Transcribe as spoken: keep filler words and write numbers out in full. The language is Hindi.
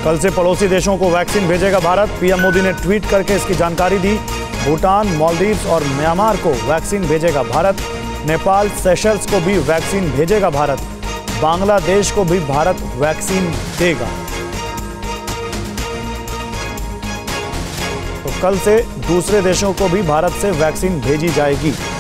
कल से पड़ोसी देशों को वैक्सीन भेजेगा भारत। पीएम मोदी ने ट्वीट करके इसकी जानकारी दी। भूटान, मालदीव्स और म्यांमार को वैक्सीन भेजेगा भारत। नेपाल, सेशल्स को भी वैक्सीन भेजेगा भारत। बांग्लादेश को भी भारत वैक्सीन देगा। तो कल से दूसरे देशों को भी भारत से वैक्सीन भेजी जाएगी।